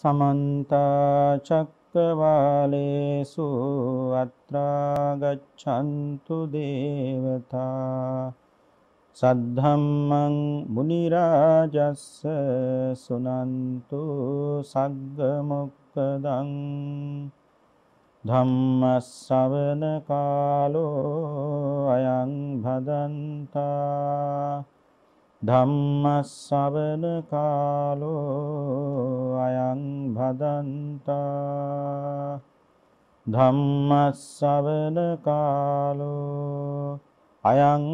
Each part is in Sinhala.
समन्त चक्रवालेषु अत्रा गच्छन्तु देवता सद्धम्मं मुनिराजस्स सुनन्तु सग्गमुक्तदं धम्मश्रवण कालो अयं भदन्ता ධම්මස්සවන කාලෝ අයං භදන්තා ධම්මස්සවන කාලෝ අයං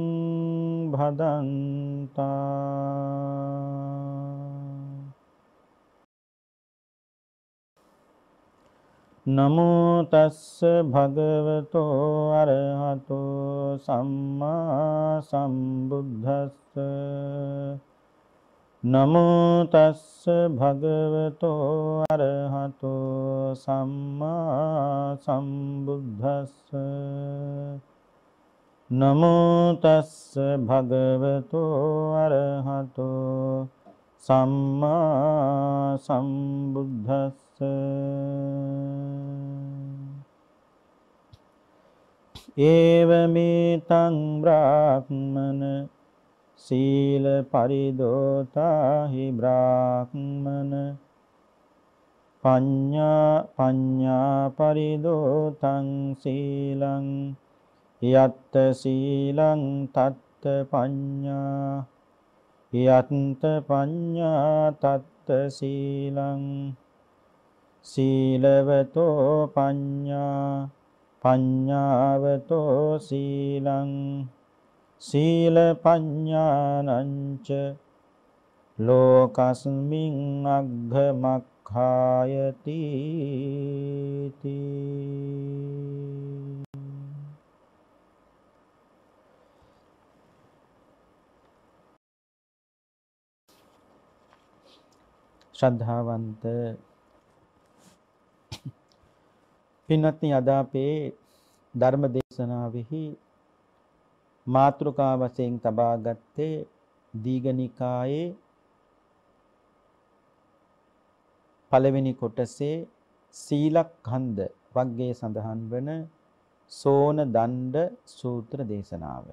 භදන්තා නමෝ තස්ස භගවතෝ අරහතෝ සම්මා සම්බුද්දස්ස නමෝ තස්ස භගවතෝ අරහතෝ සම්මා සම්බුද්දස්ස නමෝ තස්ස භගවතෝ අරහතෝ සම්මා සම්බුද්දස්ස ඒවමේතං බ්‍රාහ්මන සීල පරිදෝතාහි බ්‍රාහ්මන පඤ්ඤා පරිදෝතං සීලං යත්ත සීලං තත්ත පඤ්ඤා යත්ත පඤ්ඤා තත්ත සීලං සීලවතෝ පඤ්ඤා පඤ්ඤාවතෝ සීලං සීල පඤ්ඤානංච ලෝකස්මින් අග්ගමක්ඛායති ශ්‍රද්ධාවන්ත පින්වත්නි, අද අපේ ධර්ම දේශනාවෙහි මාතෘකා වශයෙන් තබා ගත්තේ දීඝනිකායේ පළවෙනි කොටසේ සීලඛණ්ඩ වග්ගයේ සඳහන් වන සෝන දණ්ඩ සූත්‍ර දේශනාව.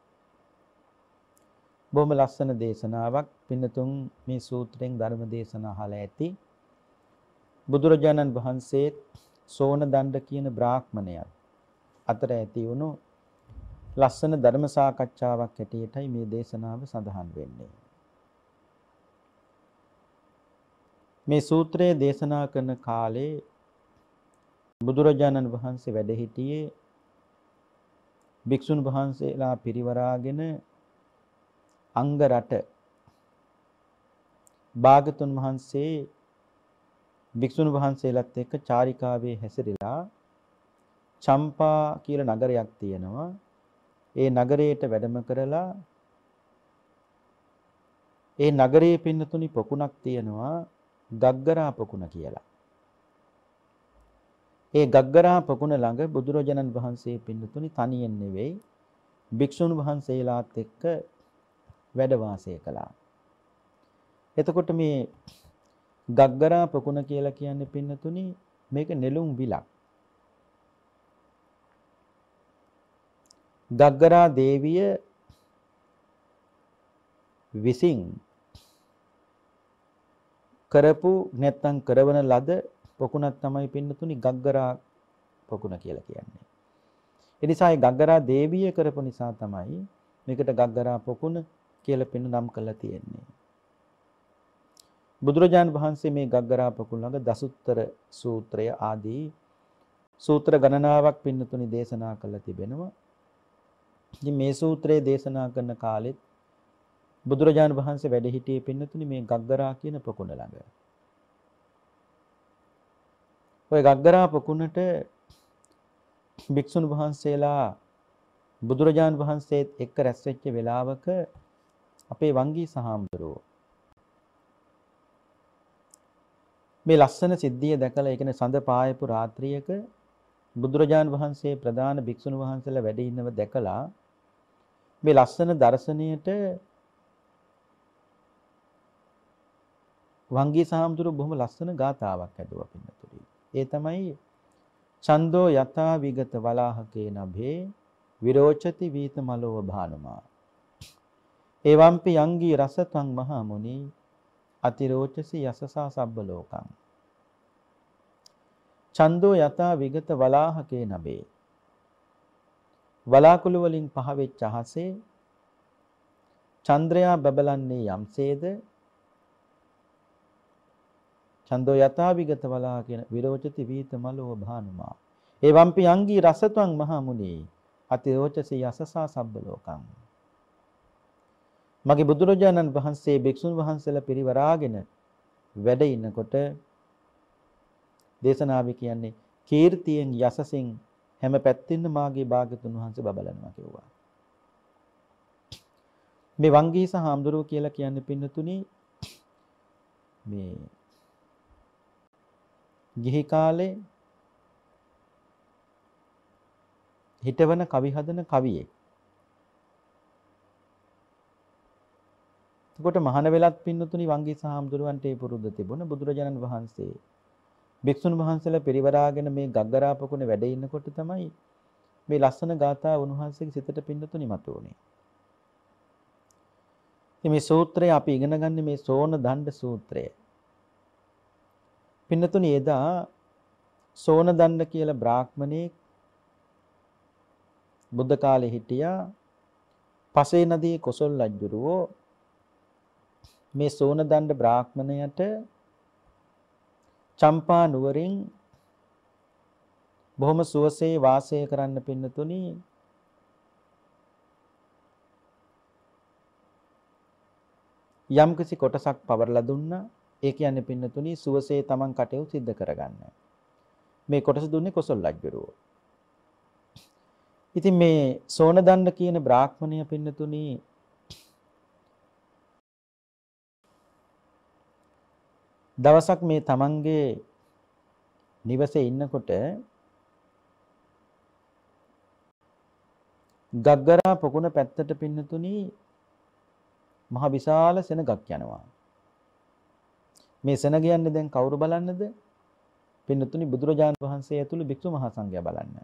බොහොම ලස්සන දේශනාවක්. පින්නතුන් මේ සූත්‍රයෙන් ධර්ම දේශනා අහලා ඇති. බුදුරජාණන් වහන්සේ සෝන දණ්ඩ කියන බ්‍රාහ්මණයන් අතර ඇති වුණු ලස්සන ධර්ම සාකච්ඡාවක් ඇටියටයි මේ දේශනාව සඳහන් වෙන්නේ. මේ සූත්‍රයේ දේශනා කරන කාලේ බුදුරජාණන් වහන්සේ වැඩ සිටියේ භික්ෂුන් වහන්සේලා පිරිවරාගෙන අංග රට භාගතුන් වහන්සේ භික්ෂුන් වහන්සේලාත් එක්ක චාරිකාවේ හැසිරලා චම්පා කියලා නගරයක් තියෙනවා. ඒ නගරයට වැඩම කරලා ඒ නගරයේ පින්නතුනි පොකුණක් තියෙනවා, ගග්ගරා පොකුණ කියලා. ඒ ගග්ගරා පොකුණ ළඟ බුදුරජාණන් වහන්සේ පින්නතුනි තනියෙන් නෙවෙයි භික්ෂුන් වහන්සේලාත් එක්ක වැඩ වාසය කළා. එතකොට මේ ගග්ගරා පොකුණ කියලා කියන්නේ පින්නතුනි මේක නෙළුම් විලක්. ගග්ගරා දේවිය විසින් කරපු නැත්නම් කරවන ලද පොකුණක් තමයි පින්නතුනි ගග්ගරා පොකුණ කියලා කියන්නේ. ඒ නිසා ඒ ගග්ගරා දේවිය කරපු නිසා තමයි මේකට ගග්ගරා පොකුණ කියලා පින්න නම් කරලා තියෙන්නේ. බුදුරජාණන් වහන්සේ මේ ගග්ගරා පොකුණ ළඟ දසුත්තර සූත්‍රය ආදී සූත්‍ර ගණනාවක් පින්නතුනි දේශනා කළා තිබෙනවා. ඉතින් මේ සූත්‍රයේ දේශනා කරන කාලෙත් බුදුරජාණන් වහන්සේ වැඩ සිටියේ පින්නතුනි මේ ගග්ගරා කියන පොකුණ ළඟ. ඔය ගග්ගරා පොකුණට භික්ෂුන් වහන්සේලා බුදුරජාණන් වහන්සේත් එක්ක රැස් වෙච්ච වෙලාවක අපේ වංගී සහාමුදුරුවෝ මේ ලස්සන සිද්ධිය දැකලා ඒ කියන්නේ සඳ පායපු රාත්‍රියක බුදුරජාණන් වහන්සේ ප්‍රධාන භික්ෂුන් වහන්සේලා වැඩ ඉන්නව දැකලා මේ ලස්සන දර්ශනයට වංගී සාම්දුරු බොහොම ලස්සන ගාතාවක් ඇදුවා පින්නතුනි. ඒ තමයි චන්දෝ යතා විගත වලාහකේ නභේ විරෝචති වීත මලෝව භානුමා. එවම්පි යංගී රසතං මහා මුනි අතිරෝචසි යසසා සබ්බ ලෝකං. චන්දෝ යතා විගත වලාහකේ නභේ. වලාකුළු වලින් පහ වෙච්ච අහසේ චන්ද්‍රයා බබලන්නේ යම්සේද චන්දෝ යතා විගත වලාහ කියන විරෝචති වීත මලෝව භානුමා. එවම්පි යංගී රසතං මහා මුනි අතිරෝචසි යසසා සබ්බ ලෝකං. මගේ බුදුරජාණන් වහන්සේ භික්ෂුන් වහන්සේලා පිරිවරාගෙන වැඩ ඉන්නකොට දේශනාවේ කියන්නේ කීර්තියෙන් යසසින් හැම පැත්තින්ම මාගේ භාග්‍යතුන් වහන්සේ බබලනවා කිව්වා. මේ වංගීස හාමුදුරුවෝ කියලා කියන්නේ පින්නතුනි මේ ගිහි කාලේ හිටවන කවි හදන කවියෙක්. එතකොට මහාන වෙලත් පින්නතුනි වංගීස හාමුදුරුවන්ට ඒ පුරුද්ද තිබුණ බුදුරජාණන් වහන්සේ භික්ෂුන් වහන්සේලා පිරිවරාගෙන මේ ගග්ගරාපකුනේ වැඩ ඉන්නකොට තමයි මේ ලස්සන ගාථා උන්වහන්සේගේ සිතට පින්නතුනි මතුවුනේ. ඉතින් මේ සූත්‍රය අපි ඉගෙන ගන්න මේ සෝන දණ්ඩ සූත්‍රය. පින්නතුනි එදා සෝන දණ්ඩ කියලා බ්‍රාහ්මණෙක් බුද්ධ කාලේ හිටියා. පසේ නදී කොසල් රජුරෝ මේ සෝන දණ්ඩ බ්‍රාහ්මණයට චම්පා නුවරින් බොහොම සුවසේ වාසය කරන්න පින්නතුනි යම්කිසි කොටසක් පවරලා දුන්නා. ඒ කියන්නේ පින්නතුනි සුවසේ තමන් කටයුතු සිද්ධ කරගන්න. මේ කොටස දුන්නේ කොසල් රජුරෝ. ඉතින් මේ සෝන දණ්ඩ කියන බ්‍රාහ්මණය පින්නතුනි දවසක් මේ තමන්ගේ නිවසේ ඉන්නකොට ගග්ගරා පොකුණ පැත්තට පින්නතුනි මහ විශාල සෙනගක් යනවා. මේ සෙනග යන්නේ දැන් කවුරු බලන්නද? පින්නතුනි බුදුරජාණන් වහන්සේ ඇතුළු භික්ෂු මහා සංඝයා බලන්න.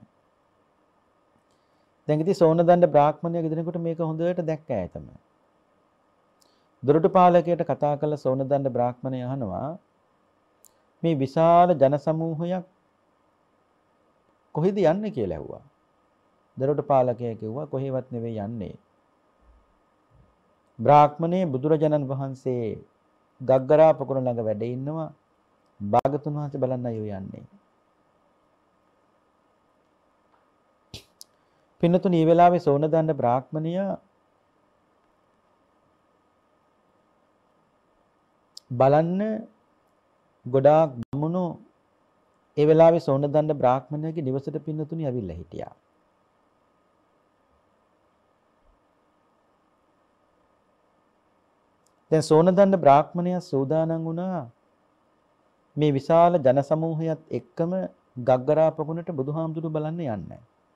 දැන් ඉතින් සෝන දණ්ඩ බ්‍රාහ්මණයා ගෙදෙනකොට මේක හොඳට දැක්ක ඇතම. දොරටු පාලකයට කතා කළ සෝන දණ්ඩ බ්‍රාහ්මණයා අහනවා මේ විශාල ජන සමූහයක් කොහෙද යන්නේ කියලා ඇහුවා. දොරටු පාලකයා කිව්වා කොහෙවත් නෙවෙයි යන්නේ. බ්‍රාහ්මණේ බුදුරජාණන් වහන්සේ ගග්ගරා පොකුණ ළඟ වැඩ ඉන්නවා. භාගතුන් වහන්සේ බලන්න අයෝ යන්නේ. පින්නතුනි මේ වෙලාවේ සෝන දණ්ඩ බ්‍රාහ්මණයා බලන්න ගොඩාක් බමුණු ඒ වෙලාවේ සෝන දණ්ඩ බ්‍රාහ්මණයාගේ නිවසට පින්නතුනි ඇවිල්ලා හිටියා. දැන් සෝන දණ්ඩ බ්‍රාහ්මණයා සූදානම් වුණා මේ විශාල ජන සමූහයත් එක්කම ගග්ගරා පොකුණට බුදුහාමුදුරු බලන්න යන්න.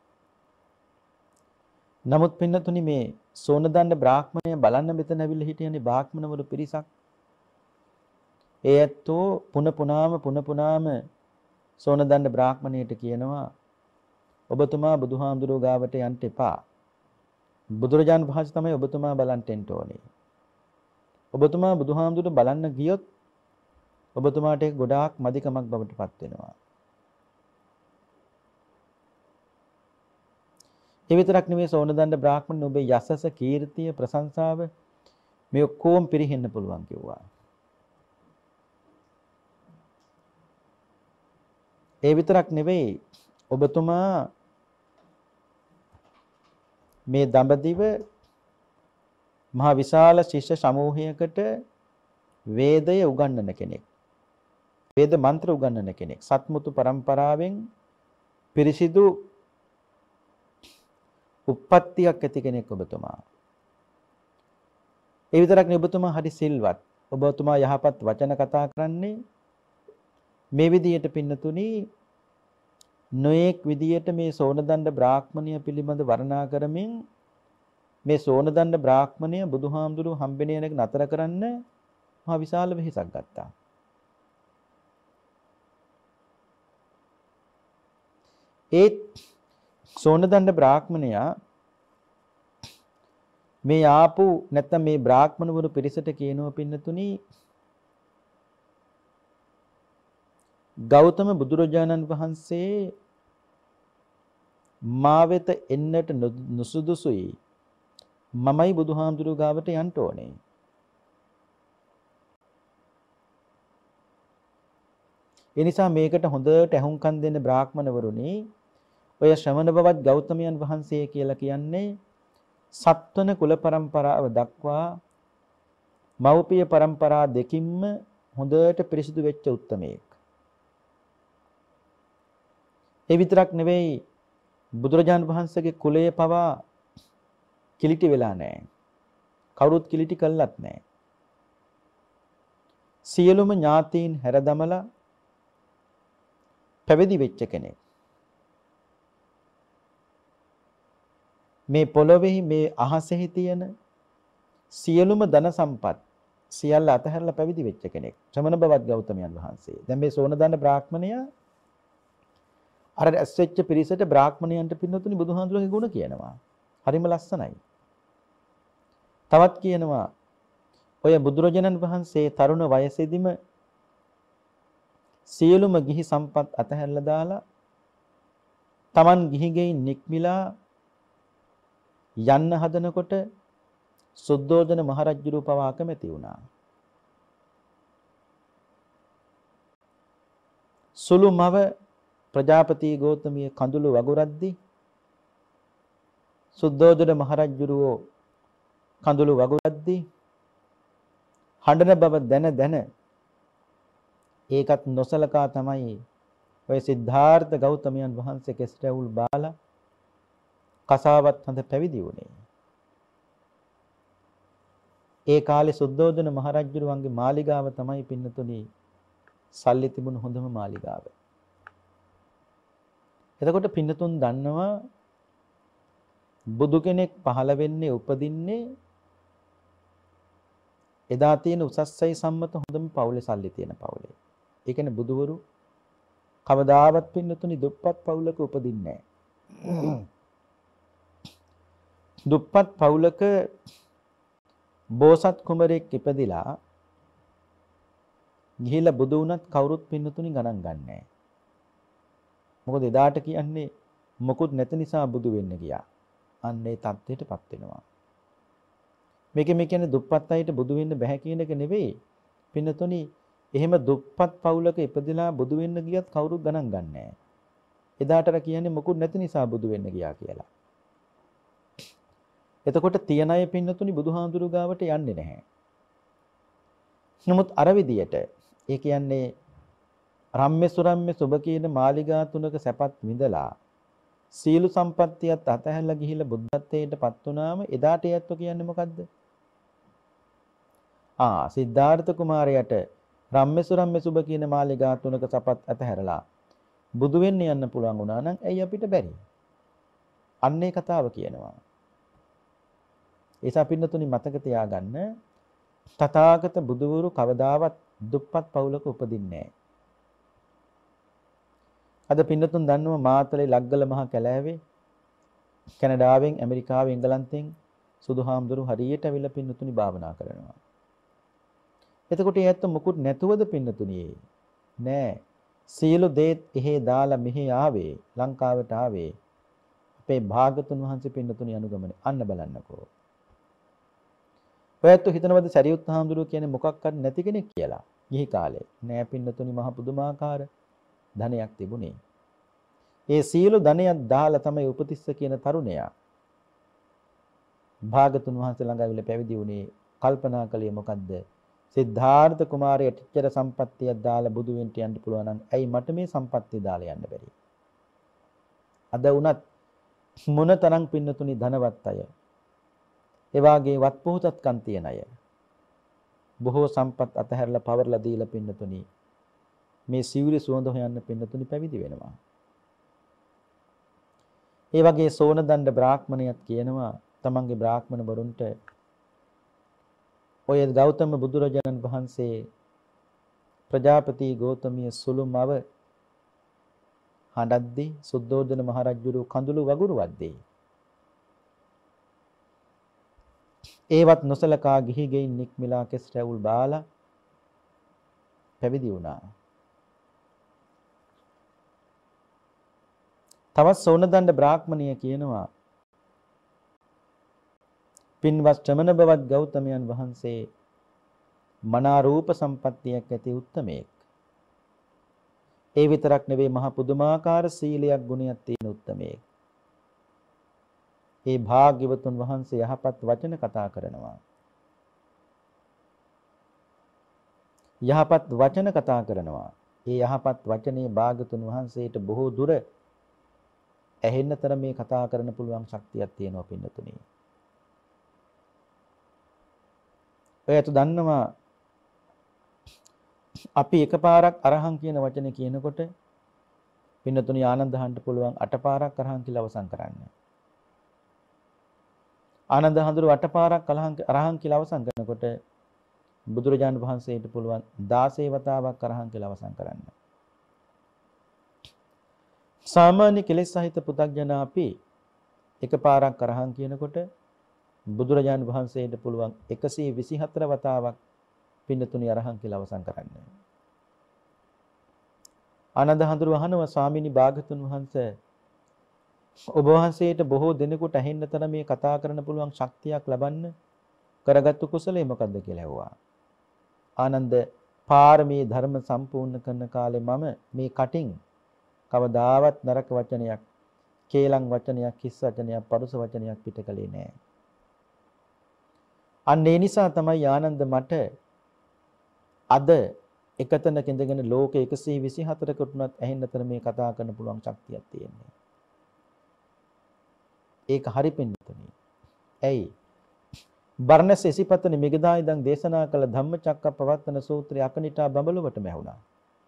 නමුත් පින්නතුනි මේ සෝන දණ්ඩ බ්‍රාහ්මණය බලන්න මෙතන ඇවිල්ලා හිටියනේ බ්‍රාහ්මණවරු පිරිසක්. ඒ ඇත්තෝ පුන පුනාම සෝන දණ්ඩ බ්‍රාහ්මණයට කියනවා ඔබතුමා බුදුහාමුදුරුවෝ ගාවට යන්න එපා. බුදුරජාණන් වහන්සේ තමයි ඔබතුමා බලන්න එන්න ඕනේ. ඔබතුමා බුදුහාමුදුරුවෝ බලන්න ගියොත් ඔබතුමාට ඒක ගොඩාක් මදිකමක් බවට පත් වෙනවා. ඒ විතරක් නෙවෙයි සෝන දණ්ඩ බ්‍රාහ්මණ ඔබේ යසස කීර්තිය ප්‍රශංසාව මේ ඔක්කොම පිරිහෙන්න පුළුවන් කිව්වා. ඒ විතරක් නෙවෙයි ඔබතුමා මේ දඹදිව මහා විශාල ශිෂ්‍ය සමූහයකට වේදය උගන්වන කෙනෙක්. වේද මන්ත්‍ර උගන්වන කෙනෙක්. සත්මුතු පරම්පරාවෙන් පිරිසිදු උප්පත්තියක් ඇති කෙනෙක් ඔබතුමා. ඒ විතරක් නෙවෙයි ඔබතුමා හරි සිල්වත්. ඔබතුමා යහපත් වචන කතා කරන්නේ මේ විදියට පින්නතුනි නොඑක් විදියට මේ සෝන දණ්ඩ බ්‍රාහ්මණය පිළිබඳ වර්ණනා කරමින් මේ සෝන දණ්ඩ බ්‍රාහ්මණය බුදුහාමුදුරුවෝ හම්බෙන එක නතර කරන්න මහා විශාල වෙහෙසක් ගත්තා. ඒ සෝනදණ්ඩ බ්‍රාහ්මණයා මේ ආපු නැත්තම් මේ බ්‍රාහ්මණවරු පිරිසට කියනවා පින්නතුනි ගෞතම බුදුරජාණන් වහන්සේ මා වෙත එන්නට නුසුදුසුයි. මමයි බුදුහාමුදුරුවෝ ගාවට යන්න ඕනේ. ඒ නිසා මේකට හොඳට ඇහුම්කන් දෙන්න බ්‍රාහ්මණවරුනි ඔය ශ්‍රමණ බවත් ගෞතමයන් වහන්සේ කියලා කියන්නේ සත්වන කුල પરම්පරාව දක්වා මව්පිය પરම්පරා දෙකින්ම හොඳට පිරිසිදු වෙච්ච උත්තමයෙක්. ඒ විතරක් නෙවෙයි බුදුරජාණන් වහන්සේගේ කුලය පවා කිලිටි වෙලා නැහැ. කවුරුත් කිලිටි කළත් නැහැ. සියලුම ඥාතීන් හැරදමලා පැවිදි වෙච්ච කෙනෙක්. මේ පොළොවේහි මේ අහසෙහි තියෙන සියලුම ධන සම්පත් සියල්ල අතහැරලා පැවිදි වෙච්ච කෙනෙක්. ශ්‍රමණ බවත් ගෞතමයන් වහන්සේ. දැන් මේ සෝනදණ්ඩ බ්‍රාහ්මණයා අර ඇස් වෙච්ච පිරිසට බ්‍රාහ්මණයන්ට පින්නතුනි බුදුහාඳුරගේ ගුණ කියනවා. හරිම ලස්සනයි. තවත් කියනවා ඔය බුදුරජාණන් වහන්සේ තරුණ වයසේදීම සියලුම ගිහි සම්පත් අතහැරලා දාලා Taman ගිහි ගෙයින් නික්මිලා යන්න හදනකොට සුද්ධෝදන මහරජුරු පවා කැමති වුණා. සුළු මව ප්‍රජාපති ගෞතමිය කඳුළු වගුරද්දී සුද්ධෝදන මහරජුරුවෝ කඳුළු වගුරද්දී හඬන බව දැන ඒකත් නොසලකා තමයි ඔය සිද්ධාර්ථ ගෞතමයන් වහන්සේ කෙස්රැවුල් බාලා කසාවත් හඳ පැවිදි වුණේ. ඒ කාලේ සුද්ධෝදන මහරජුරුවන්ගේ මාලිගාව තමයි පින්නතුනි සල්ලි තිබුණු හොඳම මාලිගාව. එතකොට පින්නතුන් දන්නවා බුදු කෙනෙක් පහළ වෙන්නේ උපදින්නේ එදා තියෙන උසස්සයි සම්මත හොඳම පවුලේ සල්ලි තියෙන පවුලේ. ඒ කියන්නේ බුදුවරු කවදාවත් පින්නතුනි දුප්පත් පවුලක උපදින්නේ නැහැ. දුප්පත් පවුලක බෝසත් කුමරෙක් ඉපදිලා ගිහිලා බුදු වුණත් කවුරුත් පින්නතුනි ගණන් ගන්නෑ. මොකද එදාට කියන්නේ මොකුත් නැති නිසා බුදු වෙන්න ගියා. අන්න ඒ தත්ත්වයටපත් වෙනවා. මේ කියන්නේ දුප්පත් අයට බුදු වෙන්න බෑ කියන එක නෙවෙයි. පින්නතුනි එහෙම දුප්පත් පවුලක ඉපදිලා බුදු වෙන්න ගියත් කවුරුත් ගණන් ගන්නෑ. එදාටර කියන්නේ මොකුත් නැති නිසා බුදු වෙන්න ගියා කියලා. එතකොට තියන අය පින්නතුනි බුදුහාඳුරු ගාවට යන්නේ නැහැ. නමුත් අර විදියට ඒ කියන්නේ රම්ම්‍ය සුරම්ම්‍ය සුබ කියන මාලිගා තුනක සැපත් විඳලා සීල සම්පත්තියත් අතහැරලා ගිහිල්ලා බුද්ධත්වයටපත් වුණාම එදාට යැත්තු කියන්නේ මොකද්ද? සිද්ධාර්ථ කුමාරයාට රම්ම්‍ය සුරම්ම්‍ය සුබ කියන මාලිගා තුනක සැපත් අතහැරලා බුදු වෙන්න යන්න පුළුවන් වුණා නම් ඇයි අපිට බැරි? අන්නේ කතාව කියනවා. ඒසා පින්නතුනි මතක තියාගන්න තථාගත බුදුවරු කවදාවත් දුප්පත් පවුලක උපදින්නේ නැහැ. අද පින්නතුන් දන්නවා මාතලේ ලග්ගල මහ කැලෑවේ කැනඩාවෙන් ඇමරිකාවෙන් එංගලන්තෙන් සුදුහාම්දුරු හරියට අවිල පින්නතුනි භාවනා කරනවා. එතකොට ඒ ඇත්ත මොකුත් නැතුවද පින්නතුනි නෑ. සියලු දේත් එහෙ දාලා මෙහෙ ආවේ ලංකාවට ආවේ අපේ භාගතුන් වහන්සේ පින්නතුනි අනුගමනය අන්න බලන්නකෝ. ඔයත් හිතනවද සරියුත් හාමුදුරුවෝ කියන්නේ මොකක්වත් නැති කෙනෙක් කියලා? ගිහි කාලේ නෑ පින්නතුනි මහ පුදුමාකාර ධනයක් තිබුණේ. ඒ සියලු ධනයක් දාලා තමයි උපතිස්ස කියන තරුණයා භාගතුන් වහන්සේ ළඟ ඇවිල්ලා පැවිදි වුණේ. කල්පනා කළේ මොකද්ද? සිද්ධාර්ථ කුමාරයාට ඉච්ඡර සම්පත්තියක් දාලා බුදු වෙන්න යන්න පුළුවන් නම් ඇයි මට මේ සම්පත්තිය දාලා යන්න බැරි? අද වුණත් මොනතරම් පින්නතුනි ධනවත් අය ඒ වාගේ වත් පොහොසත්කම් තියන අය බොහෝ සම්පත් අතහැරලා පවර්ලා දීලා පින්නතුනි මේ සිවුරේ සුවඳ හොයන්න පින්නතුනි පැවිදි වෙනවා. ඒ වගේ සෝනදණ්ඩ බ්‍රාහ්මණයත් කියනවා තමන්ගේ බ්‍රාහ්මණ වරුන්ට ඔය ගෞතම බුදුරජාණන් වහන්සේ ප්‍රජාපති ගෞතමිය සුළුමව හඬද්දී සුද්ධෝදන මහරජුරු කඳුළු වගුරු වද්දී ඒවත් නොසලකා ගිහි ගෙයින් නික්මිලා කෙස් රැවුල් බාලා පැවිදි වුණා. තවත් සෝනදණ්ඩ බ්‍රාහ්මණිය කියනවා පින්වත් ශ්‍රමණ බවත් ගෞතමයන් වහන්සේ මනා රූප සම්පත්තියක් ඇති උත්තමයෙක්. ඒ විතරක් නෙවෙයි මහා පුදුමාකාර සීලයක් ගුණයක් තියෙන උත්තමයෙක්. ඒ භාග්‍යවතුන් වහන්සේ යහපත් වචන කතා කරනවා. යහපත් වචන කතා කරනවා. ඒ යහපත් වචනේ භාග්‍යවතුන් වහන්සේට බොහෝ දුර ඇහෙන්නතර මේ කතා කරන්න පුළුවන් ශක්තියක් තියෙනවා පින්නතුනි. ඔයත් දන්නවා අපි එකපාරක් අරහං කියන වචනේ කියනකොට පින්නතුනි ආනන්ද හඳට පුළුවන් අටපාරක් අරහං කියලා අවසන් කරන්න. ආනන්ද හඳුරු අටපාරක් අරහං කියලා අවසන් කරනකොට බුදුරජාණන් වහන්සේට පුළුවන් 16 වතාවක් අරහං කියලා අවසන් කරන්න. සාමාන්‍ය කෙලෙස් සහිත පු탁ජන අපි එකපාරක් අරහං කියනකොට බුදුරජාණන් වහන්සේට පුළුවන් 124 වතාවක් පින්නතුනි අරහං කියලා අවසන් කරන්න. ආනන්ද හඳුරු අහනවා ස්වාමීනි භාගතුන් වහන්සේ ඔබ වහන්සේට බොහෝ දිනෙකට ඇහෙන්නතර මේ කතා කරන්න පුළුවන් ශක්තියක් ලබන්න කරගත්තු කුසලයේ මොකද්ද කියලා ඇහුවා. ආනන්ද පාරමී ධර්ම සම්පූර්ණ කරන කාලේ මම මේ කටින් කවදාවත් නරක වචනයක්, කේලම් වචනයක්, හිස් වචනයක්, පරුස වචනයක් පිට කළේ නැහැ. අන්න ඒ නිසා තමයි ආනන්ද මට අද එකතැනක ඉඳගෙන ලෝක 124කට උනත් ඇහෙන්නතර මේ කතා කරන්න පුළුවන් ශක්තියක් තියෙනවා. ඒක හරි පින්නතුනි. ඇයි? බර්ණස් එසිපතනි මිගදා ඉඳන් දේශනා කළ ධම්මචක්කප්පවත්තන සූත්‍රය අකනිටා බඹලුවටම ඇහුණා.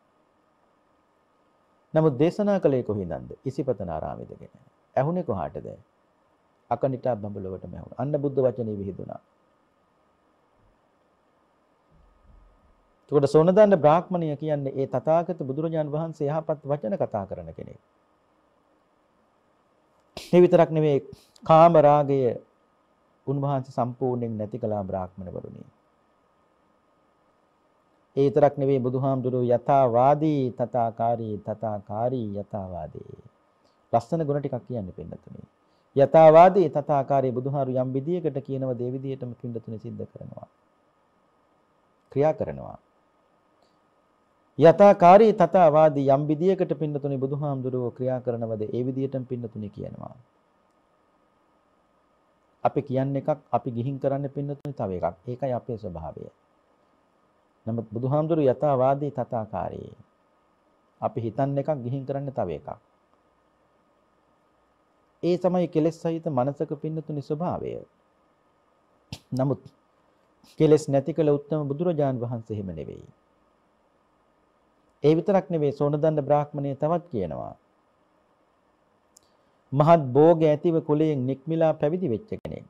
නමුත් දේශනා කළේ කොහින්දද? ඉසිපතන ආරාමයේදගෙන. ඇහුනේ කොහාටද? අකනිටා බඹලුවටම ඇහුණා. අන්න බුද්ධ වචනේ විහිදුණා. එතකොට සෝනදණ්ඩ බ්‍රාහ්මණය කියන්නේ ඒ තථාගත බුදුරජාණන් වහන්සේ යහපත් වචන කතා කරන කෙනෙක්. මේ විතරක් නෙවෙයි කාම රාගය උන්වහන්සේ සම්පූර්ණයෙන් නැති කළා බ්‍රාහ්මණවරුනි. ඒ විතරක් නෙවෙයි බුදුහාමුදුරුවෝ යථාවාදී තථාකාරී යථාවාදී. ලස්සන ගුණ ටිකක් කියන්නේ පින්නතුනි. යථාවාදී තථාකාරී බුදුහාරු යම් විදියකට කියනව දේ විදියටම පින්නතුනි සිද්ධ කරනවා. ක්‍රියා කරනවා. යථාකාරී තථාවාදී යම් විදියකට පින්නතුනි බුදුහාමුදුරුවෝ ක්‍රියා කරනවද ඒ විදියටම පින්නතුනි කියනවා. අපි කියන්නේ එකක් අපි ගිහින් කරන්නේ පින්නතුනි තව එකක්. ඒකයි අපේ ස්වභාවය. නමුත් බුදුහාමුදුරුවෝ යථාවාදී තථාකාරී. අපි හිතන්නේ එකක් ගිහින් කරන්නේ තව එකක්. ඒ තමයි කෙලෙස් සහිත මනසක පින්නතුනි ස්වභාවය. නමුත් කෙලෙස් නැති කළ උත්තම බුදුරජාන් වහන්සේ හිම නෙවෙයි. ඒ විතරක් නෙවෙයි සෝනදණ්ඩ බ්‍රාහ්මණය තවත් කියනවා. මහත් භෝග ඇතිව කුලයෙන් නික්මිලා පැවිදි වෙච්ච කෙනෙක්.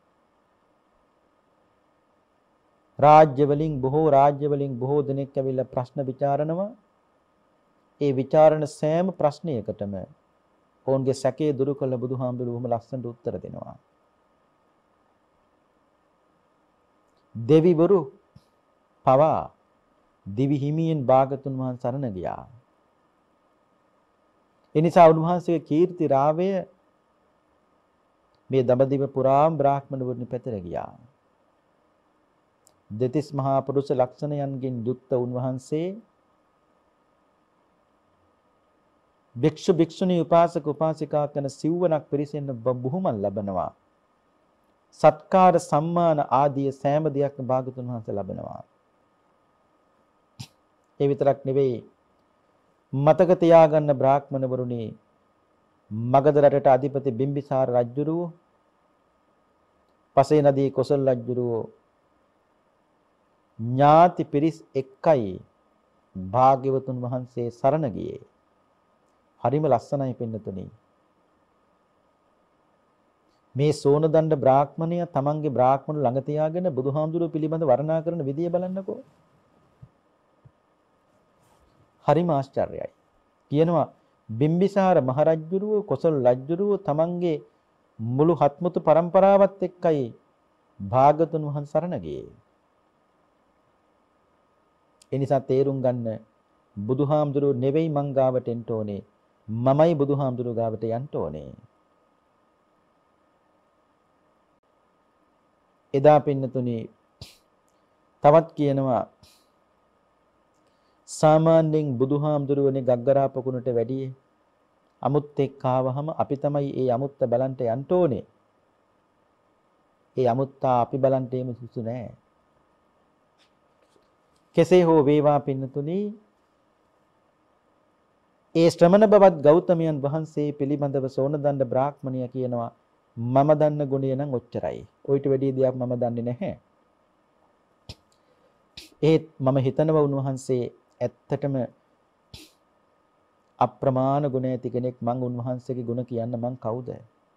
රාජ්‍ය වලින් බොහෝ දෙනෙක් ඇවිල්ලා ප්‍රශ්න විචාරනවා. ඒ විචාරණ සෑම ප්‍රශ්නයකටම ඔවුන්ගේ සැකේ දුරු කළ බුදුහාමුදුරුවෝම ලස්සනට උත්තර දෙනවා. දෙවිවරු පවා දිවි හිමියෙන් භාගතුන් වහන්සේ සරණ ගියා. ඒ නිසා උන්වහන්සේගේ කීර්ති රාවය මේ දඹදිව පුරාම බ්‍රාහ්මණවරුනි පැතිර ගියා. දෙතිස් මහා පුරුෂ ලක්ෂණයන්ගෙන් යුක්ත උන්වහන්සේ භික්ෂු භික්ෂුණී උපාසක උපාසිකා කරන සිව්වනක් පිරිසෙන් බුහුමන් ලබනවා. සත්කාර සම්මාන ආදී සෑම දෙයක්ම භාගතුන් වහන්සේ ලබනවා. ඒ විතරක් නෙවෙයි මතක තියාගන්න බ්‍රාහ්මණවරුනි මගධ රටට අධිපති බිම්බිසාර රජුරුව පසේ නදී කොසල් රජුරුව ඥාති පිරිස් එක්කයි භාග්‍යවතුන් වහන්සේ සරණ ගියේ. හරිම ලස්සනයි පින්නතුනි. මේ සෝනදණ්ඩ බ්‍රාහ්මණය තමන්ගේ බ්‍රාහ්මණ ළඟ තියාගෙන බුදුහාමුදුරුවෝ පිළිබඳ වර්ණනා කරන විදිය බලන්නකෝ. හරිම ආශ්චර්යයි. කියනවා බිම්බිසාර මහරජුරුව කොසල් රජුරුව තමන්ගේ මුළු හත්මුතු පරම්පරාවත් එක්කයි භාගතුන් වහන්සේ සරණ ගියේ. ඒ නිසා තේරුම් ගන්න බුදුහාමුදුරුව නෙවෙයි මං ගාවට එන්න ඕනේ. මමයි බුදුහාමුදුරුව ගාවට යන්න ඕනේ. එදා පින්නතුනි තවත් කියනවා සාමාන්‍යයෙන් බුදුහාමුදුරුවනේ ගග්ගරා පොකුණට වැඩි අමුත්තෙක් ආවහම අපි තමයි ඒ අමුත්ත බලන්ට යන්න ඕනේ. ඒ අමුත්තා අපි බලන්ට එමු සුසු නෑ. කෙසේ හෝ වේවා පින්නතුනි ඒ ශ්‍රමණ බවත් ගෞතමයන් වහන්සේ පිළිබඳව සෝනදණ්ඩ බ්‍රාහ්මණය කියනවා මම දන්න ගුණය නම් ඔච්චරයි. ඔයිට වැඩි දෙයක් මම දන්නේ නැහැ. ඒත් මම හිතනවා උන්වහන්සේ ඇත්තටම අප්‍රමාණ ගුණ ඇති කෙනෙක්. මං උන්වහන්සේගේ ගුණ කියන්න මං කවුද?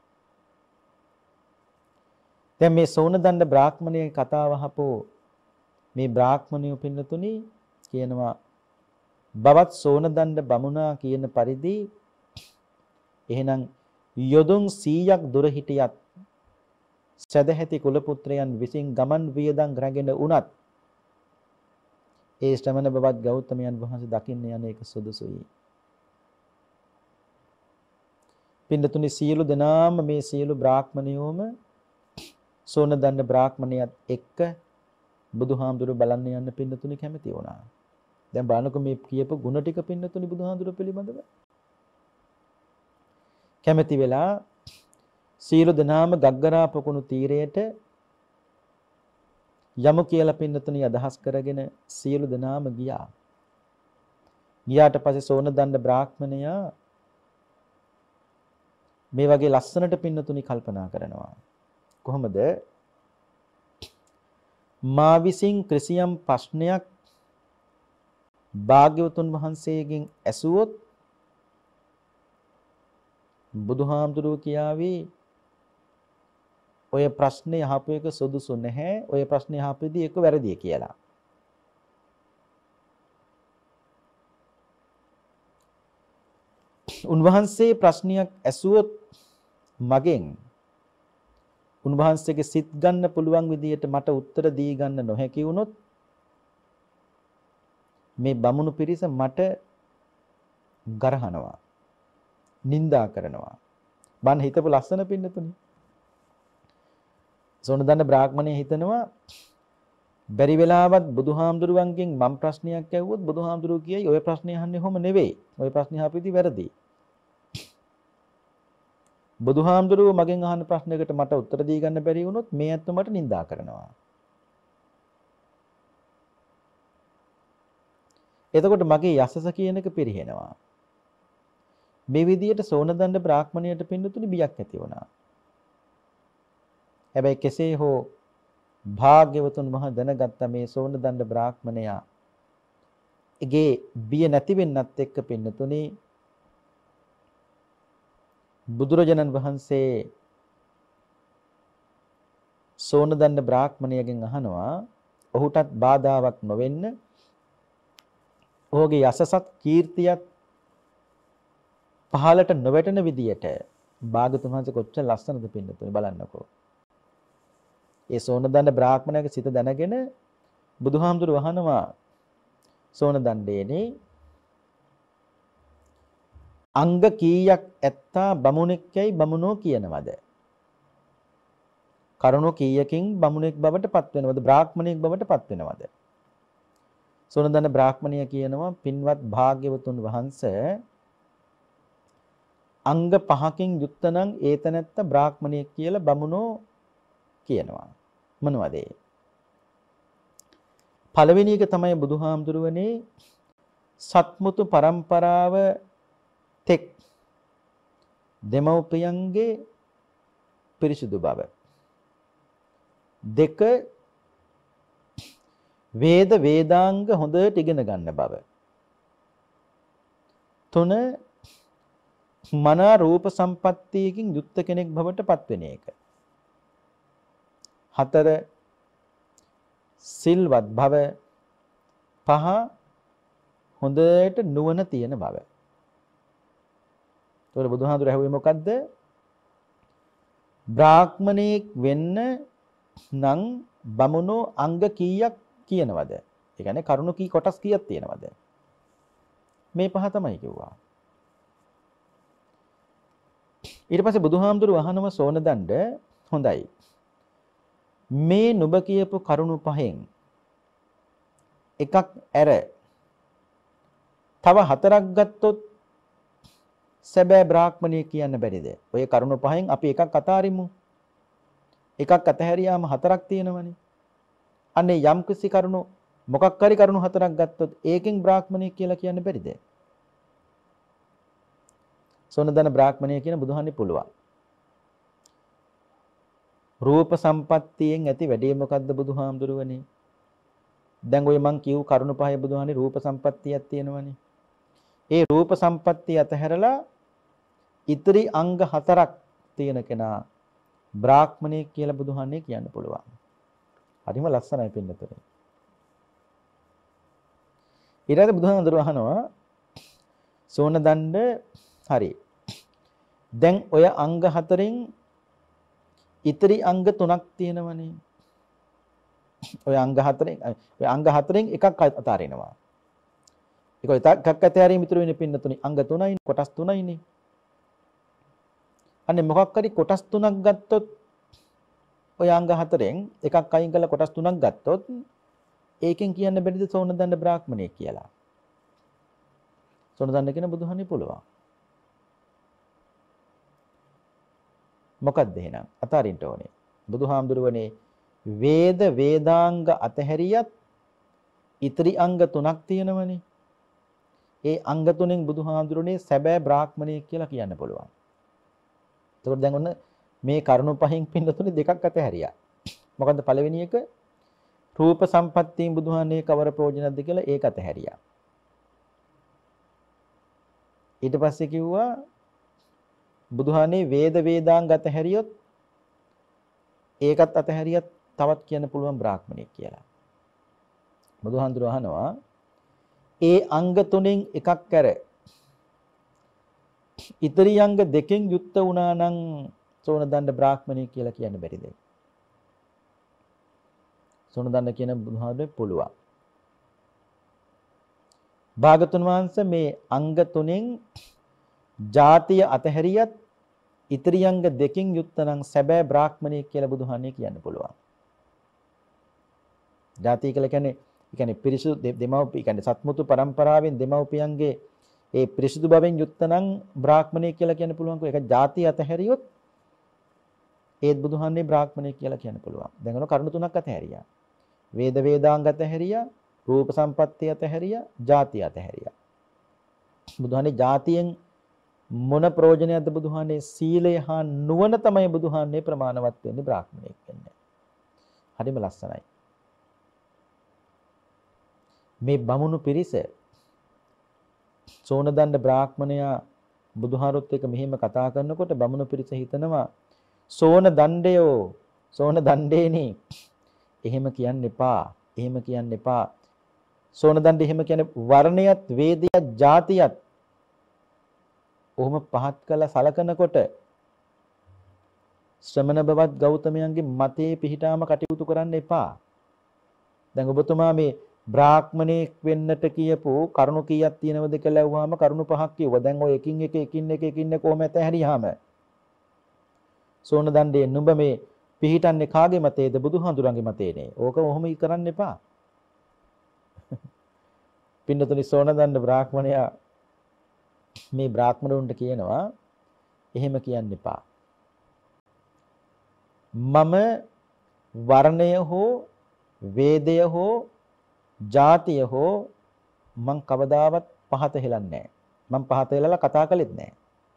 දැන් මේ සෝනදණ්ඩ බ්‍රාහ්මණයේ කතාව අහපෝ මේ බ්‍රාහ්මණයෝ පින්නතුනි කියනවා බවත් සෝනදණ්ඩ බමුණා කියන පරිදි එහෙනම් යොදුන් 100ක් දුර හිටියත් සදැහැති කුල පුත්‍රයන් විසින් ගමන් වියදම් රැගෙන උනත් ඒ ශ්‍රමණ බවත් ගෞතමයන් වහන්සේ දකින්න යන එක සුදුසුයි. පින්නතුනි සියලු දෙනාම මේ සියලු බ්‍රාහ්මණයෝම සෝනදණ්ඩ බ්‍රාහ්මණයත් එක්ක බුදුහාමුදුරුවෝ බලන්න යන්න පින්නතුනි කැමති වුණා. දැන් බලන්නකො මේ කියපු ಗುಣ ටික පින්නතුනි බුදුහාමුදුරුවෝ පිළිබඳව කැමති වෙලා සියලු දෙනාම ගග්ගරා පොකුණු තීරයට යමු කියලා පින්නතුනි අදහස් කරගෙන සියලු දෙනාම ගියා. ගියාට පස්සේ සෝනදණ්ඩ බ්‍රාහ්මණයා මේ වගේ ලස්සනට පින්නතුනි කල්පනා කරනවා. කොහොමද? මා විසින් ක්‍රිසියම් ප්‍රශ්නයක් භාග්‍යවතුන් වහන්සේගෙන් ඇසුවොත් බුදුහාමුදුරුවෝ කියාවේ ඔය ප්‍රශ්නේ අහපු එක සුදුසු නැහැ. ඔය ප්‍රශ්නේ අහපෙදී ඒක වැරදියි කියලා. උන්වහන්සේ ප්‍රශ්නයක් ඇසුවොත් මගෙන් උන්වහන්සේගේ සිත් ගන්න පුළුවන් විදියට මට උත්තර දී ගන්න නොහැකි වුණොත් මේ බමුණු පිරිස මට ගරහනවා, නිඳා කරනවා. බන් හිතපු ලස්සන පින්නතුනි. සෝනදණ්ඩ බ්‍රාහ්මණය හිතනවා බැරි වෙලාවත් බුදුහාමුදුරුවන්ගෙන් මම ප්‍රශ්නයක් ඇහුවොත් බුදුහාමුදුරුවෝ කියයි ඔය ප්‍රශ්නේ අහන්නේ කොහොම නෙවෙයි. ඔය ප්‍රශ්නේ අහපෙදී වැරදි. බුදුහාමුදුරුවෝ මගෙන් අහන ප්‍රශ්නයකට මට උත්තර දී ගන්න බැරි වුණොත් මේ ඇත්තෝ මට නිඳා කරනවා. එතකොට මගේ යසස කියන එක පිරිහෙනවා. මේ විදිහට සෝනදණ්ඩ බ්‍රාහ්මණයට පින්නතුනි බියක් ඇති වුණා. හැබැයි කෙසේ හෝ භාග්‍යවතුන් වහන්සේ දැනගත්ත මේ සෝනදණ්ඩ බ්‍රාහ්මණයා එගේ බිය නැති වෙන්නත් එක්ක පින්නතුනි බුදුරජාණන් වහන්සේ සෝනදණ්ඩ බ්‍රාහ්මණයගෙන් අහනවා ඔහුටත් බාධාවක් නොවෙන්න ඔහුගේ යසසත් කීර්තියත් පහලට නොවැටෙන විදියට භාග්‍යවතුන් වහන්සේ කොච්චර ලස්සනද පින්නතුනි බලන්නකෝ. ඒ සෝනදණ්ඩ බ්‍රාහ්මණයාගේ සිත දැනගෙන බුදුහාමුදුරුවෝ අහනවා සෝනදණ්ඩේනේ අංග කීයක් ඇත්තා බමුණෙක්යයි බමුණෝ කියනවද? කරුණෝ කීයකින් බමුණෙක් බවට පත් වෙනවද? බ්‍රාහ්මණෙක් බවට පත් වෙනවද? සෝනදණ්ඩ බ්‍රාහ්මණයා කියනවා පින්වත් භාග්‍යවතුන් වහන්සේ අංග 5කින් යුක්ත නම් ඒතනත්ත බ්‍රාහ්මණයෙක් කියලා බමුණෝ කියනවා. මොනවද ඒ? පළවෙනි එක තමයි බුදුහාමුදුරුවනේ සත්මුතු පරම්පරාව තෙක් දෙමව්පියන්ගේ පිරිසුදු බව. දෙක වේද වේදාංග හොඳට ඉගෙන ගන්න බව. තුන මනා රූප සම්පත්තියකින් යුක්ත කෙනෙක් බවට පත් වෙන එක. හතර සිල්වත් භව, පහ හොඳට නුවණ තියෙන බව. ඒතකොට බුදුහාඳුර ඇහුවේ මොකද්ද? බ්‍රාහ්මණයෙක් වෙන්න නම් බමුණෝ අංග කීයක් කියනවද? ඒ කියන්නේ කරුණු කී කොටස් කීයක් තියෙනවද? මේ පහ තමයි කිව්වා. ඊට පස්සේ බුදුහාමුදුරුව අහනව සෝනදණ්ඩ, හොඳයි. මේ නුඹ කියපු කරුණු පහෙන් එකක් ඇර තව හතරක් ගත්තොත් සැබෑ බ්‍රාහ්මණයෙක් කියන්න බැරිද? ඔය කරුණු පහෙන් අපි එකක් අතාරිමු. එකක් අතහැරියාම හතරක් තියෙනවනේ. අනේ යම් කිසි කරුණු මොකක් හරි කරුණු හතරක් ගත්තොත් ඒකෙන් බ්‍රාහ්මණයෙක් කියලා කියන්න බැරිද? සෝනදන බ්‍රාහ්මණය කියන බුදුහාන්නේ පුළුවන්. රූප සම්පත්තියෙන් ඇති වැඩේ මොකද්ද බුදුහාමුදුරුවනේ? දැන් ඔය මං කියු කරුණු පහේ බුදුහාන්නේ රූප සම්පත්තියක් තියෙනවනේ. ඒ රූප සම්පත්තිය අතහැරලා ඉතිරි අංග හතරක් තියෙන කෙනා බ්‍රාහ්මණයෙක් කියලා බුදුහාන්නේ කියන්න පුළුවන්. හරිම ලස්සනයි පින්නතුනේ. ඊට බුදුහාමුදුරුවෝ අහනවා සෝනදණ්ඩ, හරි. දැන් ඔය අංග හතරෙන් ඉතිරි අංග තුනක් තියෙනවනේ. ඔය අංග හතරෙන් එකක් අතාරිනවා. ඒක එකක් අතහැරීම ඉතුරු වෙන්නේ පින්නතුනේ අංග 3යි, කොටස් 3යිනේ. අනේ මොකක් හරි කොටස් 3ක් ගත්තොත් ඔය අංග හතරෙන් එකක් අයින් කරලා කොටස් 3ක් ගත්තොත් ඒකෙන් කියන්න බැරිද සෝනදණ්ඩ බ්‍රාහ්මණයෙක් කියලා? සෝනදණ්ඩ කියන බුදුහාමි පුළුවන්. මොකක්ද එහෙනම් අතාරින්න ඕනේ? බුදුහාමුදුරුවනේ වේද වේදාංග අතහැරියත් ඉතිරි අංග තුනක් තියෙනවනේ. ඒ අංග තුනෙන් බුදුහාමුදුරනේ සැබෑ බ්‍රාහ්මණයෙක් කියලා කියන්න පුළුවන්. එතකොට දැන් ඔන්න මේ කරුණු පහෙන් පින්නතුනේ දෙකක් අතහැරියා. මොකද්ද පළවෙනි එක? රූප සම්පත්තියෙන් බුදුහාමේ කවර ප්‍රයෝජනක්ද කියලා ඒක අතහැරියා. ඊට පස්සේ කිව්වා බුදුහාමේ වේද වේදාංග අතහැරියොත් ඒකත් අතහැරියත් තවත් කියන්න පුළුවන් බ්‍රාහ්මණයෙක් කියලා. බුදුහාඳුර අහනවා ඒ අංග තුනෙන් එකක් කර ඉතිරි අංග දෙකෙන් යුක්ත වුණා නම් සෝනදණ්ඩ බ්‍රාහ්මණයෙක් කියලා කියන්න බැරිද? සෝනදණ්ඩ කියන බුදුහාඳුරේ පුළුවන්. භාගතුන් වහන්සේ මේ අංග තුනෙන් ජාතිය අතහැරියත් ඉතිරි අංග දෙකෙන් යුක්ත නම් සැබෑ බ්‍රාහ්මණයෙක් කියලා බුදුහාමේ කියන්න පුළුවන්. ජාතිය කියලා කියන්නේ පිරිසුදු දෙමව්පිය කියන්නේ සත්මුතු පරම්පරාවෙන් දෙමව්පියන්ගේ ඒ පිරිසුදු බවෙන් යුක්ත නම් බ්‍රාහ්මණයෙක් කියලා කියන්න පුළුවන්. ඒක ජාතිය අතහැරියොත් ඒත් බුදුහාමේ බ්‍රාහ්මණයෙක් කියලා කියන්න පුළුවන්. දැන් ඔන්න කරුණු තුනක් අතහැරියා. වේද වේදාංග අතහැරියා, රූප සම්පත්තිය අතහැරියා, ජාතිය අතහැරියා. බුදුහාමේ ජාතියෙන් මොන ප්‍රයෝජනයක්ද බුදුහාමේ? සීලය හා නුවණ තමයි බුදුහාමේ ප්‍රමාණවත් වෙන්නේ බ්‍රාහ්මණයෙක් වෙන්නේ. හරිම ලස්සනයි. මේ බමුණු පිරිස සෝනදණ්ඩ බ්‍රාහ්මණයා බුදුහාරොත් එක්ක මෙහෙම කතා කරනකොට බමුණු පිරිස හිතනවා සෝනදණ්ඩේනි එහෙම කියන්න එපා. එහෙම කියන්න එපා. සෝනදණ්ඩ එහෙම කියන්නේ වර්ණයත් වේදයත් ජාතියත් ඔහොම පහත් කළ සලකනකොට ශ්‍රමණ බවත් ගෞතමයන්ගේ මතේ පිහිටාම කටයුතු කරන්න එපා. දැන් ඔබතුමා මේ බ්‍රාහ්මණයෙක් වෙන්නට කියපු කරුණු කීයක් තියෙනවද කියලා අහුවාම කරුණු පහක් කිව්වා. දැන් ඔය එකින් එක කොහොම ඇතහැරියාම සෝනදණ්ඩේ නුඹ මේ පිහිටන්නේ කාගේ මතේද? බුදුහාඳුරන්ගේ මතේනේ. ඕක ඔහොම කරන්න එපා. පින්නතුනි සෝනදණ්ඩ බ්‍රාහ්මණයා මේ බ්‍රාහ්මණුන්ට කියනවා එහෙම කියන්න එපා. මම වර්ණය හෝ වේදය හෝ ජාතිය හෝ මං කවදාවත් පහත හෙලන්නේ නැහැ. මං පහත හෙලලා කතා කළෙත් නැහැ.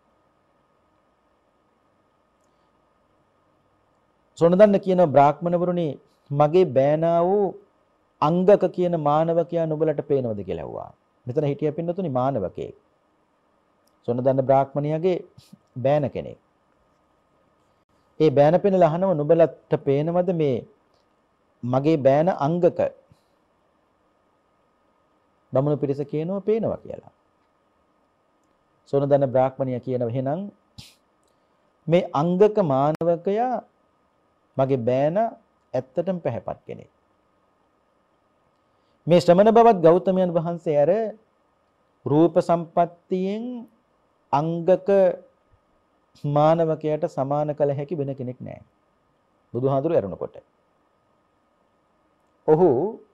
සෝනදණ්ඩ කියන බ්‍රාහ්මණවරුනි මගේ බෑනා වූ අංගක කියන මානවකයා නුඹලට පේනවද කියලා ඇහුවා. මෙතන හිටිය පින්නතුනි මානවකෙක්. සෝනදණ්ඩ බ්‍රාහ්මණයාගේ බෑන කෙනෙක්. ඒ බෑන පෙන්නලා අහනවා නුඹලට පේනවද මේ මගේ බෑන අංගක? බමුණු පිරිස කියනවා පේනවා කියලා. සෝනදන්න බ්‍රාහ්මණිය කියනවා එහෙනම් මේ අංගක මානවකයා මගේ බෑන ඇත්තටම පැහැපත් කෙනෙක්. මේ ශ්‍රමණ බවත් ගෞතමයන් වහන්සේ අර රූප සම්පත්තියෙන් අංගක මානවකයට සමාන කළ හැකි වෙන කෙනෙක් නැහැ. බුදුහාඳුරු ඇරුණකොට. ඔහු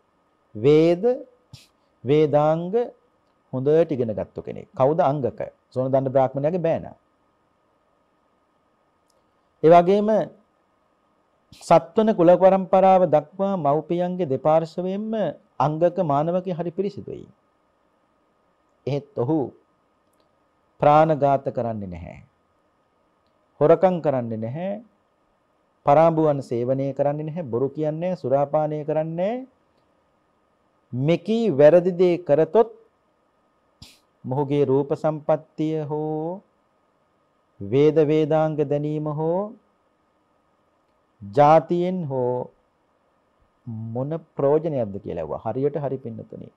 වේදාංග හොඳට ඉගෙන ගත්ත කෙනෙක්. කවුද අංගක? සෝනදණ්ඩ බ්‍රාහ්මණයාගේ බෑනා. ඒ වගේම සත්වන කුල පරම්පරාව දක්වා මව්පියන්ගේ දෙපාර්ශ්වයෙන්ම අංගක මානවකේ හරි පිරිසිදුයි. එහෙත් ඔහු ප්‍රාණඝාත කරන්නේ නැහැ. හොරකම් කරන්නේ නැහැ. පරාඹුවන් සේවනය කරන්නේ නැහැ. බොරු කියන්නේ නැහැ. සුරාපානය කරන්නේ නැහැ. මෙකී වැරදි දේ කරතොත් මොහුගේ රූප සම්පත්තිය හෝ වේදාංග දැනීම හෝ ජාතියෙන් හෝ මොන ප්‍රයෝජනයක්ද කියලා ඇහුවා. හරියට හරි පින්නතුනේ.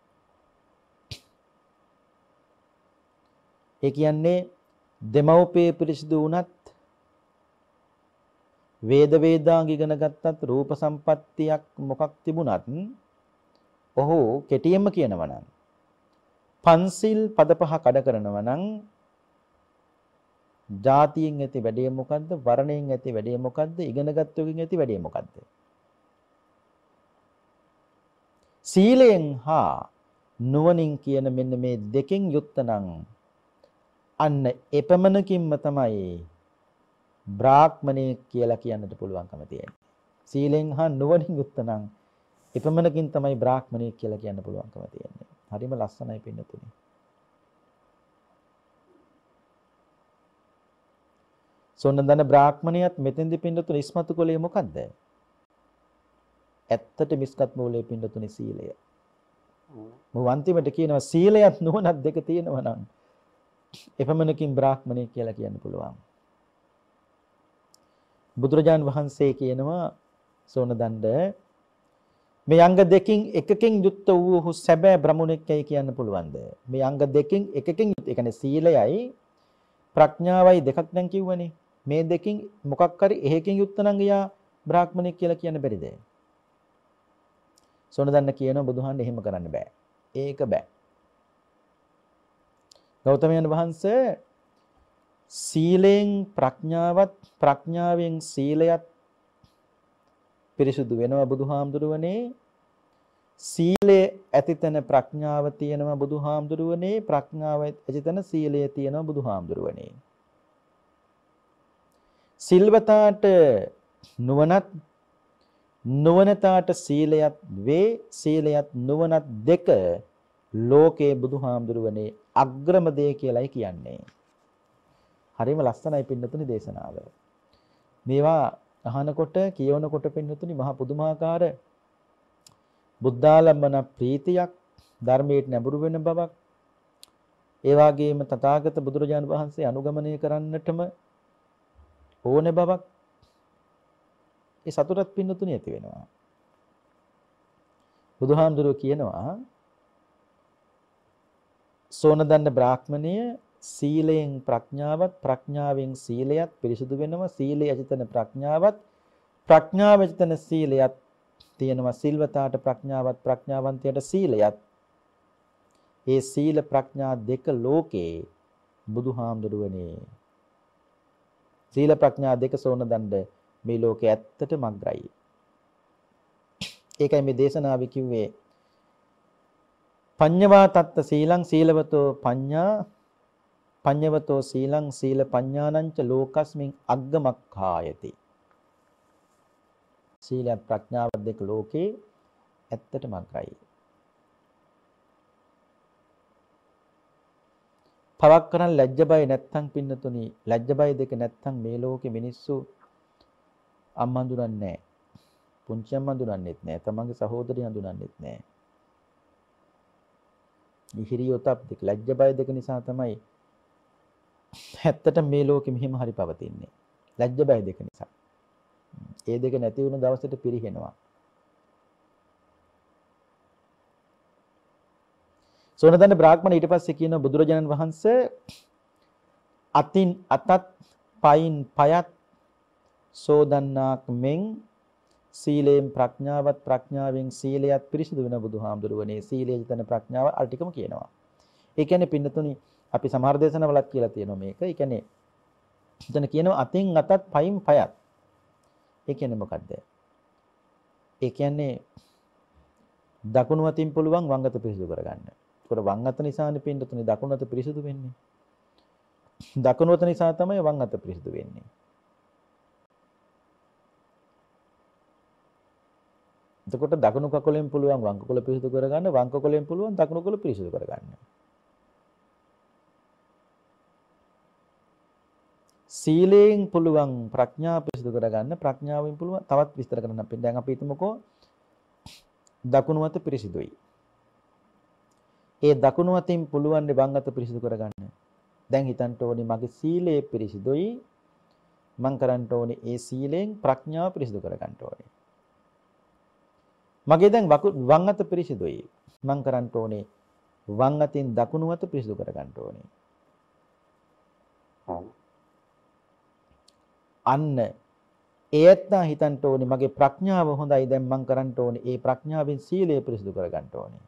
ඒ කියන්නේ දෙමව්පිය පිරිසිදු වුණත් වේදාංග ඉගෙන ගත්තත් රූප සම්පත්තියක් මොකක් තිබුණත් ඔහු කෙටියෙන්ම කියනවා නම් පන්සිල් පද පහ කඩ කරනවා නම් ජාතියෙන් ඇති වැඩේ මොකද්ද? වර්ණයෙන් ඇති වැඩේ මොකද්ද? ඉගෙනගත්තුකින් ඇති වැඩේ මොකද්ද? සීලයෙන් හා නුවණින් කියන මෙන්න මේ දෙකෙන් යුක්ත නම් අන්න එපමණකින්ම තමයි බ්‍රාහ්මණයෙක් කියලා කියන්නට පුළුවන්කම තියෙන්නේ. සීලෙන් හා නුවණින් යුක්ත නම් එපමණකින් තමයි බ්‍රාහ්මණයෙක් කියලා කියන්න පුළුවන්කම තියෙන්නේ. හරිම ලස්සනයි පින්නතුනේ. සොන්නදන බ්‍රාහ්මණියත් මෙතෙන්දි පින්නතුනේ ඉස්මතු කොලේ මොකද්ද? ඇත්තට මිස්කත් මූලයේ පින්නතුනේ සීලය. මොහු අන්තිමට කියනවා සීලයත් නුවණත් දෙක තියෙනවා නම් එපමණකින් බ්‍රාහ්මණයෙක් කියලා කියන්න පුළුවන්. බුදුරජාන් වහන්සේ කියනවා සෝනදණ්ඩ මේ අංග දෙකකින් එකකින් යුක්ත වූ සැබෑ බ්‍රහ්මණෙක්යි කියන්න පුළුවන්ද? මේ අංග දෙකකින් එකකින් යුක්ත. ඒ කියන්නේ සීලයයි ප්‍රඥාවයි දෙකක් දැන් කිව්වනේ. මේ දෙකකින් මොකක් හරි එහෙකින් යුක්ත නම් එයා බ්‍රාහ්මණෙක් කියලා කියන්න බැරිද? සෝනදන්න කියනවා බුදුහාන් එහෙම කරන්න බෑ. ඒක බෑ. ගෞතමයන් වහන්සේ සීලෙන් ප්‍රඥාවත් ප්‍රඥාවෙන් සීලයත් පිරිසුදු වෙනවා බුදුහාමුදුරුවනේ. සීලයේ ඇතිතන ප්‍රඥාව තියෙනවා බුදුහාමුදුරුවනේ. ප්‍රඥාව ඇතිතන සීලය තියෙනවා බුදුහාමුදුරුවනේ. සිල්වතාට නුවණත් නුවණතාට සීලයත් වේ සීලයත් නුවණත් දෙක ලෝකේ බුදුහාමුදුරුවනේ අග්‍රම දේ කියලායි කියන්නේ. හරිම ලස්සනයි පින්නතුනි දේශනාව. මේවා අහනකොට කියවනකොට පින්නතුනි මහා පුදුමාකාර බුද්ධාලම්බන ප්‍රීතියක් ධර්මයට නැඹුරු වෙන බවක් ඒ වගේම තථාගත බුදුරජාණන් වහන්සේ අනුගමනය කරන්නටම ඕනේ බවක් ඒ සතුටත් පින්නතුනි ඇති වෙනවා. බුදුහාමුදුරුවෝ කියනවා සෝනදන්න බ්‍රාහ්මණය සීලයෙන් ප්‍රඥාවත් ප්‍රඥාවෙන් සීලයත් පිරිසුදු වෙනවා. සීලයේ ඇතිතන ප්‍රඥාවත් ප්‍රඥාව ඇතිතන සීලයත් තියෙනවා. සිල්වතාට ප්‍රඥාවත් ප්‍රඥාවන්තයට සීලයත්. ඒ සීල ප්‍රඥා දෙක ලෝකේ බුදුහාමුදුරුවනේ. සීල ප්‍රඥා දෙක සෝනදණ්ඩ මේ ලෝකේ ඇත්තටම අග්‍රයි. ඒකයි මේ දේශනාවේ කිව්වේ පඤ්ඤවා තත්ත සීලං සීලවතෝ පඤ්ඤා පඤ්ඤවතෝ සීලං සීල පඤ්ඤානංච ලෝකස්මින් අග්ගමක්ඛායති. සීලත් ප්‍රඥාව දෙක ලෝකේ ඇත්තටම අග්‍රයි. පවක් කරන් ලැජ්ජ බය නැත්තම් පින්නතුනි ලැජ්ජ බය දෙක නැත්තම් මේ ලෝකේ මිනිස්සු අම්මා හඳුනන්නේ නැහැ. පුංචි අම්මා හඳුනන්නෙත් නැහැ. තමන්ගේ සහෝදරිය හඳුනන්නෙත් නැහැ. ඉහිරියොතප් දෙක ලැජ්ජ බය දෙක නිසා තමයි ඇත්තට මේ ලෝකෙ මෙහෙම හරි පවතින්නේ. ලැජ්ජ බය දෙක නිසා. ඒ දෙක නැති වුණ දවසට පිරිහෙනවා. සෝනදන්න බ්‍රාහ්මණ ඊට පස්සේ කියන බුදුරජාණන් වහන්සේ අතින් අතත් පයින් පයත් සෝදන්නාක් මෙන් සීලයෙන් ප්‍රඥාවත් ප්‍රඥාවෙන් සීලයත් පිරිසිදු වෙන බුදුහාමුදුරුවනේ සීලයේ තන ප්‍රඥාව අර ටිකම කියනවා. ඒ කියන්නේ පින්නතුනි අපි සමහර දේශනවලත් කියලා තියෙනවා මේක. ඒ කියන්නේ එතන කියනවා අතින් අතත් පයින් පයත්. ඒ කියන්නේ මොකද්ද? ඒ කියන්නේ දකුණු අතින් පුළුවන් වම් අත පිරිසිදු කරගන්න. ඒකට වම් අත නිසානේ පින්නතුනි දකුණු අත පිරිසිදු වෙන්නේ. දකුණු අත නිසා තමයි වම් අත පිරිසිදු වෙන්නේ. එතකොට දකුණු කකුලෙන් පුළුවන් වම් කකුල පිරිසිදු කරගන්න, වම් කකුලෙන් පුළුවන් දකුණු කකුල පිරිසිදු කරගන්න. සීලයෙන් පුළුවන් ප්‍රඥාව පිරිසිදු කරගන්න, ප්‍රඥාවෙන් පුළුවන් තවත් විස්තර කරන්න අපි. දැන් අපි හිතමුකෝ දකුණු අත පිරිසිදුයි. ඒ දකුණු අතින් පුළුවන් වම් අත පිරිසිදු කරගන්න. දැන් හිතන්න ඕනේ මගේ සීලය පිරිසිදුයි. මං කරන්න ඕනේ ඒ සීලෙන් ප්‍රඥාව පිරිසිදු කරගන්න ඕනේ. මගේ දැන් වම් අත පිරිසිදුයි. මං කරන්න ඕනේ වම් අතින් දකුණු අත පිරිසිදු කරගන්න ඕනේ. අන්න ඒත් හිතන්න ඕනේ මගේ ප්‍රඥාව හොඳයි දැන් මං කරන්න ඕනේ ඒ ප්‍රඥාවෙන් සීලය පිරිසිදු කරගන්න ඕනේ.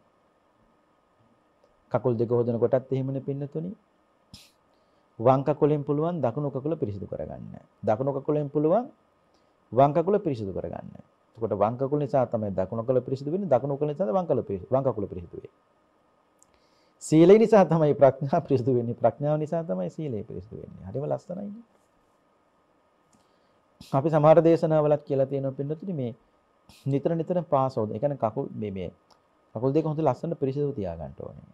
කකුල් දෙක හොදන කොටත් එහෙමනේ පින්නතුනි. වම් කකුලෙන් පුළුවන් දකුණු කකුල පිරිසිදු කරගන්න. දකුණු කකුලෙන් පුළුවන් වම් කකුල පිරිසිදු කරගන්න. එතකොට වම් කකුල නිසා තමයි දකුණු කකුල පිරිසිදු වෙන්නේ. දකුණු කකුල නිසා වම් කකුල පිරිසිදු වෙන්නේ. සීලය නිසා තමයි ප්‍රඥාව පිරිසිදු වෙන්නේ. ප්‍රඥාව නිසා තමයි සීලය පිරිසිදු වෙන්නේ. හරිම ලස්සනයිනේ. අපි සමහර දේශනාවලත් කියලා තියෙනවා පින්නතුනි මේ නිතර නිතර පාසෝද. ඒ කියන්නේ කකුල් මේ කකුල් දෙක හොඳ ලස්සන පිරිසිදු තියාගන්න ඕනේ.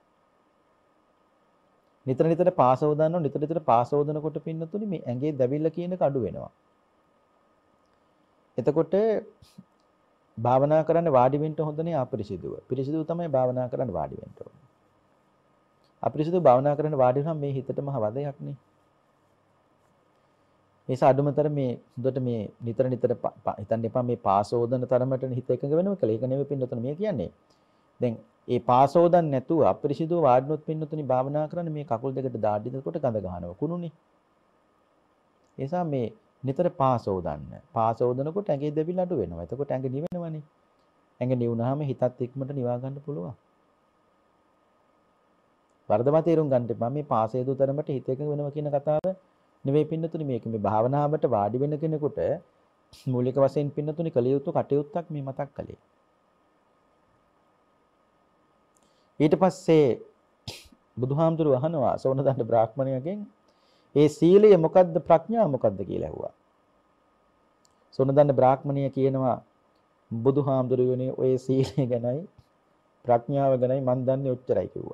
නිතර නිතර පාසෝදනවා නිතර නිතර පාසෝදනකොට පින්නතුනි මේ ඇඟේ දැවිල්ල කියන එක අඩු වෙනවා. එතකොට භාවනා කරන්න වාඩි වෙන්න හොඳනේ අපිරිසිදුව. පිරිසිදුව තමයි භාවනා කරන්න වාඩි වෙන්න ඕනේ. අපිරිසිදුව භාවනා කරන්න වාඩි වුණාම මේ හිතටම වදයක් නේ. නිසා අඩුමතර මේ හොඳට මේ නිතර නිතර හිතන්න එපා මේ පාසෝදන තරමට හිත එකඟ වෙනව කියලා. ඒක නෙවෙයි පින්නතුන මේ කියන්නේ. දැන් ඒ පාසෝදන් නැතුව අපිරිසිදුව වාඩිනොත් පින්නතුනි භාවනා කරන්නේ මේ කකුල් දෙකට දාඩි දෙකට ගඳ ගන්නවා කුණුනේ. ඒ නිසා මේ නිතර පාසෝදන්න. පාසෝදනකොට ඇඟේ දෙවිල අඩු වෙනවා. එතකොට ඇඟ නිවෙනවනේ. ඇඟ නිවුනහම හිතත් ඉක්මනට නිවා ගන්න පුළුවන්. වර්ධමා තේරුම් ගන්න එපා මේ පාසේදු තරමට හිත එකඟ වෙනවා කියන කතාව නෙවෙයි පින්නතුනි මේක මේ භාවනාවට වාඩි වෙන කෙනෙකුට මූලික වශයෙන් පින්නතුනි කළ යුතු කටයුත්තක් මේ මතක් කළේ. ඊට පස්සේ බුදුහාමුදුරුවෝ අහනවා සෝනදණ්ඩ බ්‍රාහ්මණයගෙන් ඒ සීලය මොකද්ද ප්‍රඥාව මොකද්ද කියලා ඇහුවා. සෝනදණ්ඩ බ්‍රාහ්මණය කියනවා බුදුහාමුදුරුවනේ ඔය සීලය ගැනයි ප්‍රඥාව ගැනයි මන් දන්නේ ඔච්චරයි කිව්වා.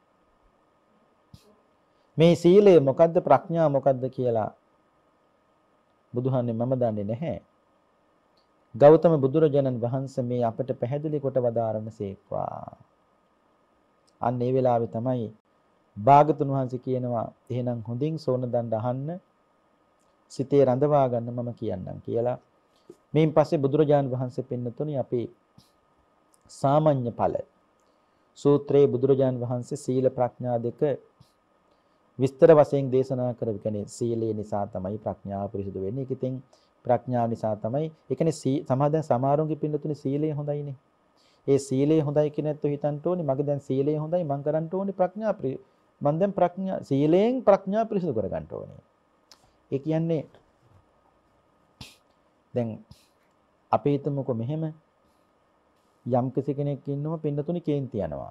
මේ සීලය මොකද්ද ප්‍රඥාව මොකද්ද කියලා බුදුහාන්නේ මම දන්නේ නැහැ. ගෞතම බුදුරජාණන් වහන්සේ මේ අපට පැහැදිලි කොට වදාරනසේක්වා. අන්න ඒ වෙලාවේ තමයි භාගතුන් වහන්සේ කියනවා එහෙනම් හොඳින් සෝනදණ්ඩ අහන්න සිතේ රඳවා ගන්න මම කියන්නම් කියලා. මේන් පස්සේ බුදුරජාණන් වහන්සේ පින්නතුනි අපි සාමාන්‍ය ඵල සූත්‍රයේ බුදුරජාණන් වහන්සේ සීල ප්‍රඥා දෙක විස්තර වශයෙන් දේශනා කරපු කෙනේ සීලය නිසා තමයි ප්‍රඥාව පිරිසිදු වෙන්නේ. ඒක ඉතින් ප්‍රඥාව නිසා තමයි. ඒ කියන්නේ සමාදන් සමාරුන්ගේ පින්නතුනි සීලය හොඳයිනේ. ඒ සීලය හොඳයි කියන ඇත්ත හිතන්න ඕනේ. මගේ දැන් සීලය හොඳයි මං කරන්න ඕනේ මං දැන් ප්‍රඥා සීලයෙන් ප්‍රඥා පිරිසිදු කර ගන්න ඕනේ. ඒ කියන්නේ දැන් අපි හිතමුකෝ මෙහෙම යම් කෙනෙක් ඉන්නම පින්නතුනි කේන්ති යනවා.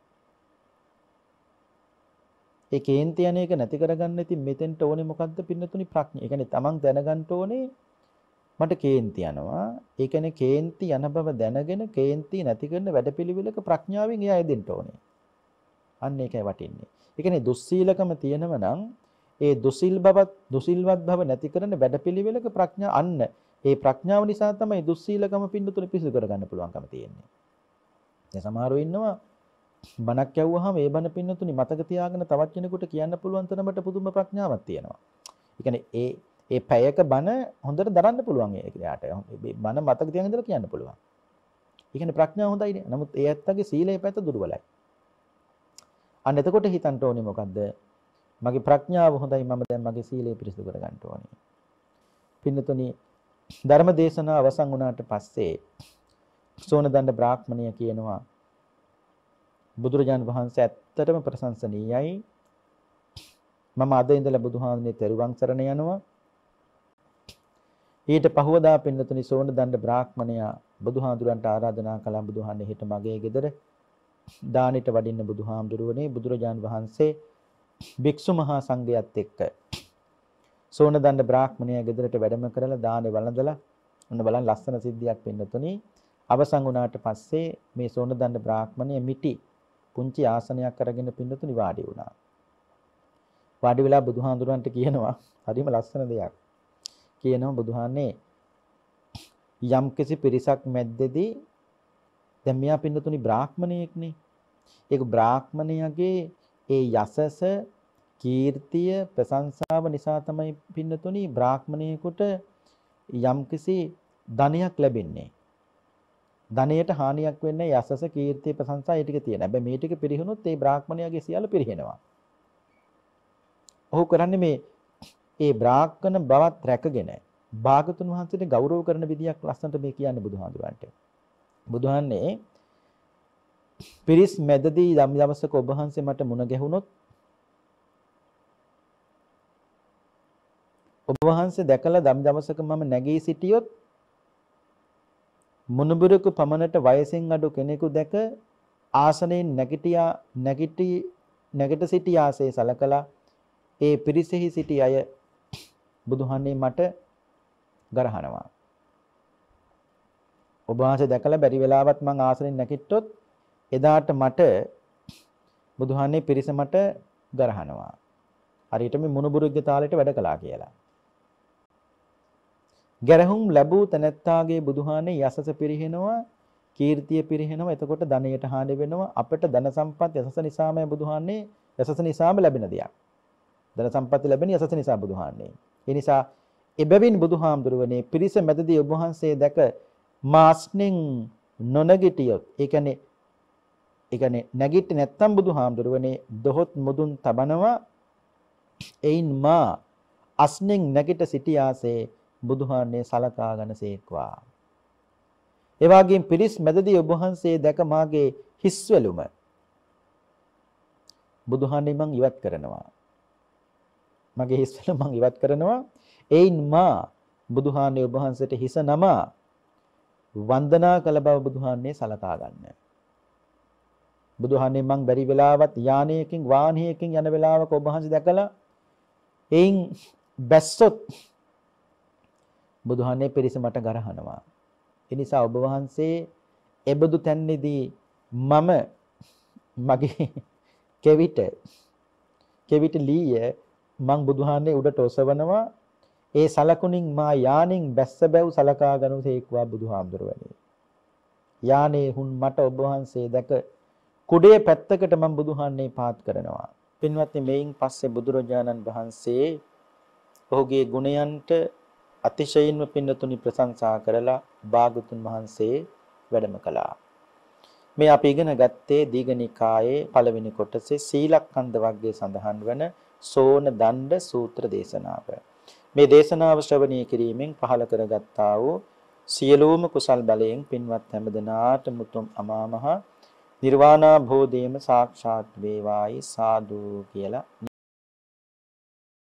ඒ කේන්ති යන එක නැති කරගන්න ඉතින් මෙතෙන්ට ඕනේ මොකද්ද පින්නතුනි ප්‍රඥා. ඒ කියන්නේ තමන් දැනගන්න ඕනේ මට කේන්ති යනවා. ඒ කියන්නේ කේන්ති යන බව දැනගෙන කේන්ති නැති කරන වැඩපිළිවෙලක ප්‍රඥාවෙන් එයා යෙදෙන්න ඕනේ. අන්න ඒකයි වටින්නේ. ඒ කියන්නේ දුස්සීලකම තියෙනව නම් ඒ දුසිල්වත් භව නැති කරන වැඩපිළිවෙලක ප්‍රඥා අන්න ඒ ප්‍රඥාව නිසා තමයි දුස්සීලකම පින්නතුනි පිසු කරගන්න පුළුවන්කම තියෙන්නේ. දැන් සමහරව ඉන්නවා බණක් ඇහුවාම ඒ බණ පින්නතුනි මතක තියාගෙන තවත් කෙනෙකුට කියන්න පුළුවන් තරමට පුදුම ප්‍රඥාවක් තියෙනවා. ඒ කියන්නේ ඒ පැයක බණ හොඳට දරන්න පුළුවන් එයාට. බණ මතක තියාගෙන ඉඳලා කියන්න පුළුවන්. ඒ කියන්නේ ප්‍රඥාව හොඳයිනේ. නමුත් ඒ ඇත්තගේ සීලේ පැත්ත දුර්වලයි. අන්න එතකොට හිතන්න ඕනේ මොකද්ද? මගේ ප්‍රඥාව හොඳයි මම දැන් මගේ සීලය පිරිසිදු කර ගන්න ඕනේ. පින්නතුනි ධර්ම දේශනාව අවසන් වුණාට පස්සේ සෝනදණ්ඩ බ්‍රාහ්මණය කියනවා බුදුරජාණන් වහන්සේ ඇත්තටම ප්‍රශංසනීයයි. මම අද ඉඳලා බුදුහාමුදුරනේ තෙරුවන් සරණ යනවා. ඊට පහවදා පින්නතුනි සෝනදණ්ඩ බ්‍රාහ්මණයා බුදුහාමුදුරන්ට ආරාධනා කළා බුදුහාන්නේ හිට මගේ ගෙදර දානෙට වඩින්න බුදුහාමුදුරුවනේ බුදුරජාණන් වහන්සේ භික්ෂු මහා සංඝයාත් එක්ක සෝනදණ්ඩ බ්‍රාහ්මණයා ගෙදරට වැඩම කරලා දානේ වළඳලා ඔන්න බලන්න ලස්සන සිද්ධියක් පින්නතුනි අවසන් වුණාට පස්සේ මේ සෝනදණ්ඩ බ්‍රාහ්මණය මිටි පුංචි ආසනයක් අරගෙන පින්නතුනි වාඩි වුණා. වාඩි වෙලා බුදුහාඳුරන්ට කියනවා හරිම ලස්සන දෙයක්. කියනවා බුදුහාන්නේ යම් කිසි පිරිසක් මැද්දේදී දැන් මෙයා පින්නතුනි බ්‍රාහ්මණයෙක්නේ. ඒක බ්‍රාහ්මණයාගේ ඒ යසස කීර්තිය ප්‍රශංසාව නිසා තමයි පින්නතුනි බ්‍රාහ්මණයෙකුට යම් කිසි ධනයක් ලැබෙන්නේ. ධනයට හානියක් වෙන්නේ යසස කීර්තිය ප්‍රශංසා ඒ ටික තියෙන. හැබැයි මේ ටික පිරිහුණොත් ඒ බ්‍රාහ්මණයාගේ සියල්ල පිරිහෙනවා. ඔහු කරන්නේ මේ ඒ බ්‍රාහ්මණ බවත් රැකගෙන භාගතුන් වහන්සේට ගෞරව කරන විදියක් ලස්සනට මේ කියන්නේ බුදුහාඳුරන්ට. බුදුහාන්නේ පිරිස් මැදදී යම් දවසක ඔබ වහන්සේ මට මුණ ගැහුනොත් ඔබ වහන්සේ දැකලා දම් දවසක මම නැගී සිටියොත් මුණුබුරක පමණට වයසෙන් අඩු කෙනෙකු දැක ආසනයෙන් නැගිට සිටියාසේ සලකලා ඒ පිරිසෙහි සිටි අය බුදුහාන්නේ මට ගරහනවා. ඔබ වහන්සේ දැකලා බැරි වෙලාවත් මං ආසනෙන් නැගිට්ටොත් එදාට මට බුදුහාන්නේ පිරිස මට ගරහනවා. හරියට මේ මුණුබුරුගේ තාලෙට වැඩ කළා කියලා. ගැරහුම් ලැබූ තැනැත්තාගේ බුදුහාන්නේ යසස පිරිහෙනවා, කීර්තිය පිරිහෙනවා. එතකොට ධනයට හානි වෙනවා. අපිට ධන සම්පත් යසස නිසාමයි බුදුහාන්නේ යසස නිසාම ලැබෙන දෙයක්. ධන සම්පත් ලැබෙන යසස නිසා බුදුහාන්නේ. ඒ නිසා එබැවින් බුදුහාමුදුරුවනේ පිරිස මැදදී ඔබ වහන්සේ දැක මාස්නෙන් නොනගිටියොත් ඒ කියන්නේ නැගිට නැත්තම් බුදුහාමුදුරුවනේ දොහොත් මුදුන් තබනවා. එයින් මා අස්නෙන් නැගිට සිටියාසේ බුදුහාන්නේ සලකා ගන්නසේක්වා. ඒ වගේම පිරිස් මැදදී ඔබ වහන්සේ දැක මාගේ හිස්වැලුම බුදුහාන්නේ මං ඉවත් කරනවා. මගේ හිස්වැලුම මං ඉවත් කරනවා. එයින් මා බුදුහාන්නේ ඔබ වහන්සේට හිස නමා වන්දනා කළ බව බුදුහාන්නේ සලකා ගන්න. බුදුහාන්නේ මං බැරි වෙලාවත් යානයකින් වාහනයකින් යන වෙලාවක ඔබ වහන්සේ දැකලා එයින් බැස්සොත් බුදුහාන්නේ පිරිස මට ගරහනවා. ඒ නිසා ඔබ වහන්සේ එබඳු තැන්නේදී මම මගේ කෙවිට ලීය මං බුදුහාන්නේ උඩට ඔසවනවා. ඒ සලකුණින් මා යානෙන් බැස්ස බැව් සලකා ගනුසේක්වා බුදුහාමුදුරුවනේ. යානේ හුන් මට ඔබ වහන්සේ දැක කුඩේ පැත්තකට මම බුදුහාන්නේ පාත් කරනවා. පින්වත්නි මේයින් පස්සේ බුදුරජාණන් වහන්සේ ඔහුගේ ගුණයන්ට අතිශයින්ම පින්නතුනි ප්‍රශංසා කරලා භාගතුන් වහන්සේ වැඩම කළා. මේ අපි ඉගෙන ගත්තේ දීඝනිකායේ පළවෙනි කොටසේ සීලක්ඛන්ද වර්ගයේ සඳහන් වන සෝන දණ්ඩ සූත්‍ර දේශනාව. මේ දේශනාව ශ්‍රවණය කිරීමෙන් පහළ කරගත්තා වූ සියලුම කුසල් බලයෙන් පින්වත් හැමදෙනාට මුතුම් අමා මහ නිර්වාණ භෝධියම සාක්ෂාත් වේවායි සාදු කියලා